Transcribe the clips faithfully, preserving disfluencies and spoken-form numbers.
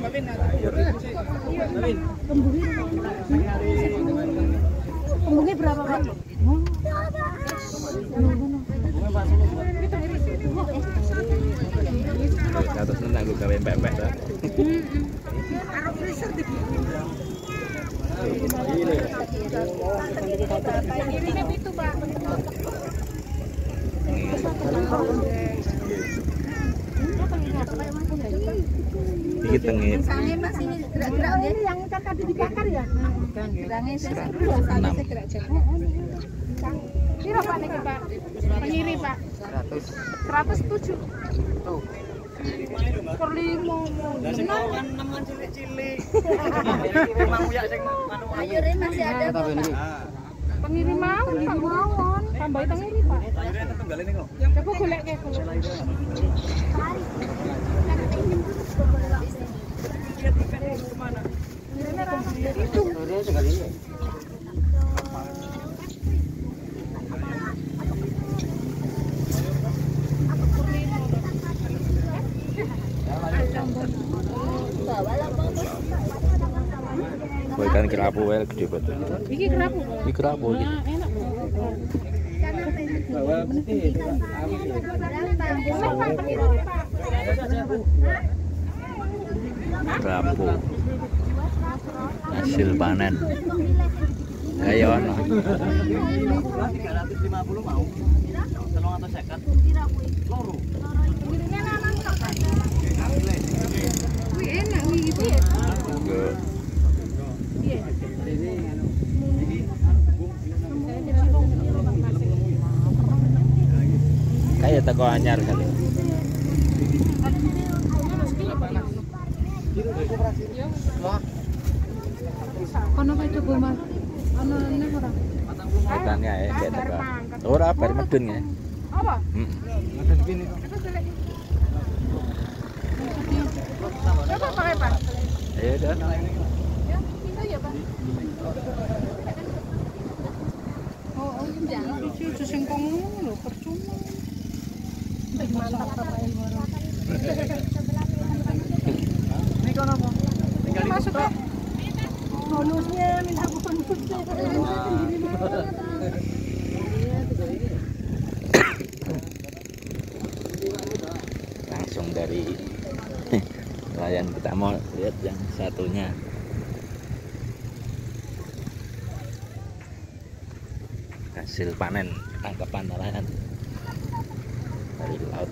Kembungnya berapa, Pak? Atas nang gue gawe pepek ta. Iki tengit. Misalnya masih gerak-gerak yang tadi dibakar ya. Gerangnya saya gerak jago. Piro Pak niki Pak? Pengiri Pak. seratus. seratus tujuh. Tuh. Per lima. Lah sing kan nemen cilik-cilik. Mang uyak sing anu ayure masih ada kok. Pengiri mawon Pak mawon. Tambahi tengiri Pak. Ayure tenggale niku. Coba goleke kulo. Itu. Kowe kan kerapu wae gede betul. Iki kerapu. Iki kerapu iki. Nah, enak. Bawa mesti kerapu. Hasil panen. Ayo ono. tiga ratus lima puluh mau. Tolong atau sekat. Loro. Wih, enak nih gitu. Kayak teko anyar kali. Kono kae coba Mas. Ono nek ora. Tekan kae kayak teko. Ora bar medun ya. Apa? Heeh. Medun pin itu. Coba pakai Pak. Ayo dah. Ya, itu ya Pak. Oh, oh, jangan. Iki singkong lho, percuma. Mantap Pak Ilmoro. Ini kono apa? Tinggal masuk Pak. Bonusnya minta bonus. Langsung dari nelayan kita mau lihat yang satunya. Hasil panen tangkapan nelayan dari laut.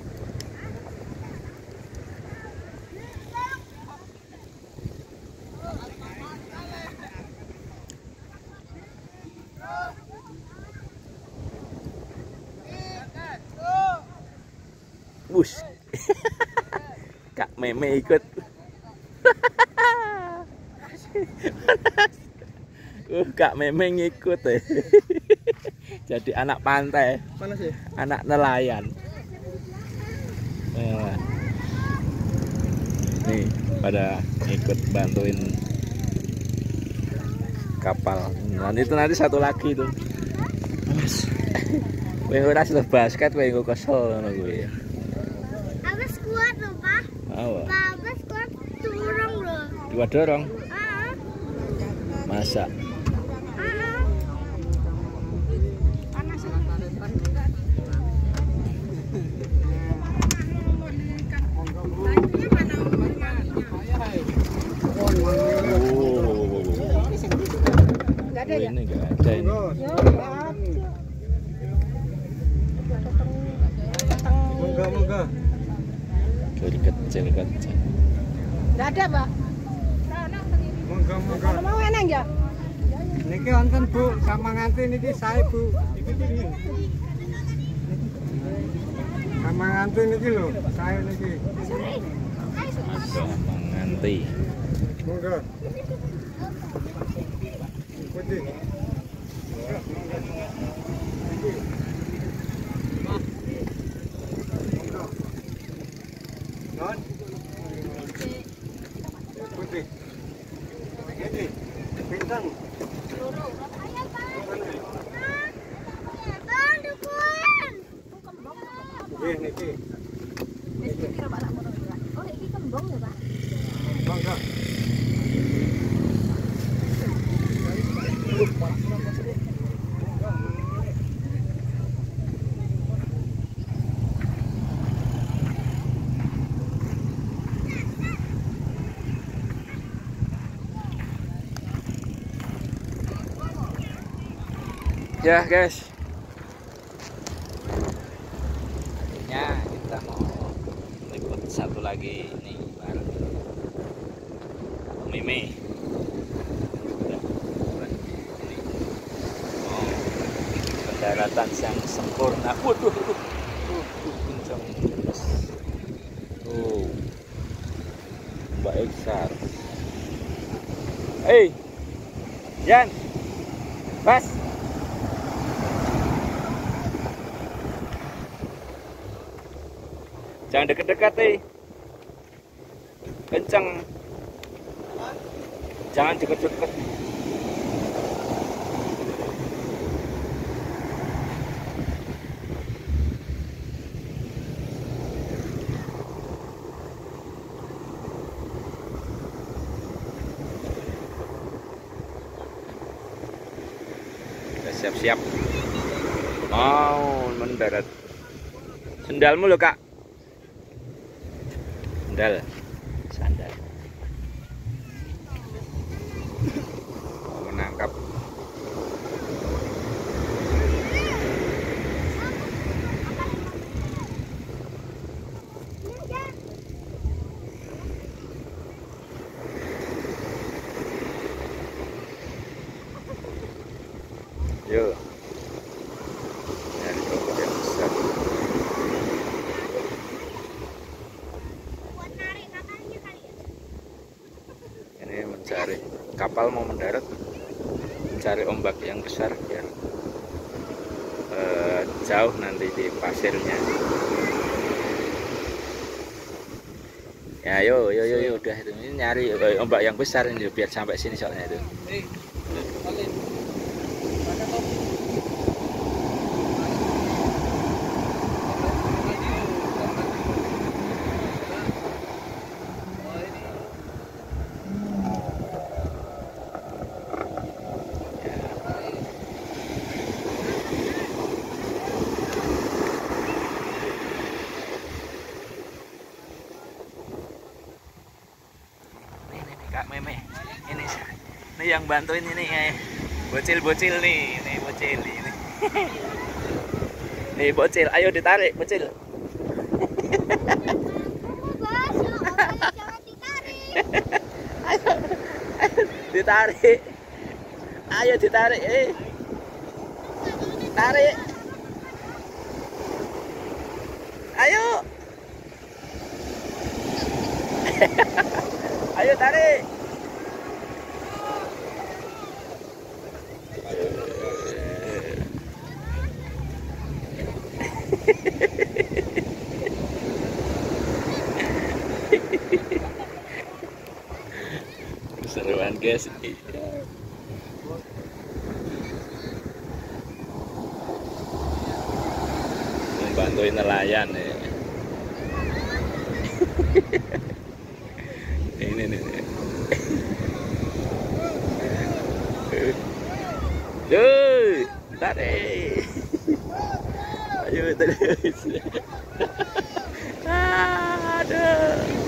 Bus. Kak Meme ikut. uh, Kak Meme ngikut eh. Jadi anak pantai. Mana sih? Anak nelayan. Nah, nih pada ikut bantuin kapal. Nanti itu nanti satu lagi tuh. Mas. Kowe ora sudah basket kowe engko kesel ngono kuwi. Abis kuat loh Pak. Apa? Pak abis kuat dorong loh. Dua dorong. Ah. Masa. Ah. Panas. Oh. Enggak ada ya? Ini enggak ada ini. Ya, enggak ada. Moga moga. Dari kecil kecil. Enggak ada, Pak. Moga moga. Kalau mau enak ya? Niki wonten Bu, sama nganti niki sae Bu. Sama nganti niki lho, sae niki. Ada menganti. Moga. Putih. Non. Putih. Ini bintang. Bang dukun. Nggih niki. Oh, ini kembang ya Pak? Ya guys, ya kita mau ikut satu lagi ini bareng Mimi. Oh, pendaratan yang sempurna. Waduh, waduh, waduh, kencang. Tuh, Mbak Eksar. Hei, Jan, Mas. Jangan dekat-dekat, eh. Kencang. Jangan dekat-dekat. Kita siap-siap. Mau mendarat. Sendalmu loh, Kak. Sandal, sandal. Menangkap. Yuk. Nyari topik yang besar. Mencari kapal mau mendarat, mencari ombak yang besar biar uh, jauh nanti di pasirnya. Ya yo yo yo, yo udah itu ini nyari uh, ombak yang besar ini biar sampai sini soalnya itu. Kak Meme, ini ini yang bantuin ini kayak bocil-bocil nih, nih bocil ini. Nih bocil, ayo ditarik bocil. Ayo, ayo ditarik, ayo ditarik, eh, tarik, ayo. Ayo tarik. Keseruan guys. Membantuin nelayan ya. Ini nih. Duh, tarik. Ayo terus. Aduh.